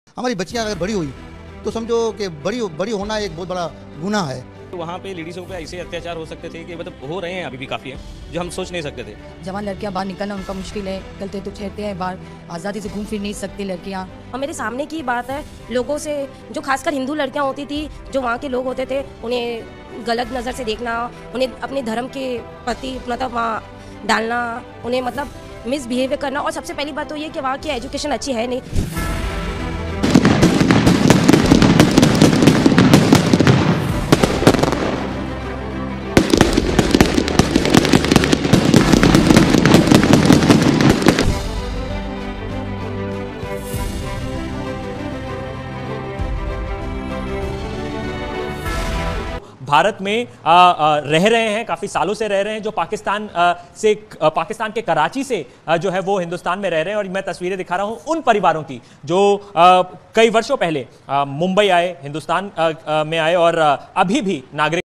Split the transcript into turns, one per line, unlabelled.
हमारी बच्चियां अगर बड़ी हुई तो समझो कि बड़ी बड़ी होना एक बहुत बड़ा गुनाह है।
तो वहाँ पे लेडीज़ों पे ऐसे अत्याचार हो सकते थे कि मतलब हो रहे हैं, अभी भी काफ़ी हैं, जो हम सोच नहीं सकते थे।
जवान लड़कियां बाहर निकलना उनका मुश्किल है, निकलते तो छहते हैं बाहर, आज़ादी से घूम फिर नहीं सकती लड़कियां।
और मेरे सामने की बात है, लोगों से जो खासकर हिंदू लड़कियां होती थी, जो वहाँ के लोग होते थे, उन्हें गलत नज़र से देखना, उन्हें अपने धर्म के प्रति मतलब वहाँ डालना, उन्हें मतलब मिसबिहेवियर करना। और सबसे पहली बात तो ये कि वहाँ की एजुकेशन अच्छी है नहीं।
भारत में रह रहे हैं, काफ़ी सालों से रह रहे हैं, जो पाकिस्तान के कराची से जो है वो हिंदुस्तान में रह रहे हैं। और मैं तस्वीरें दिखा रहा हूं उन परिवारों की जो कई वर्षों पहले मुंबई आए, हिंदुस्तान में आए और अभी भी नागरिक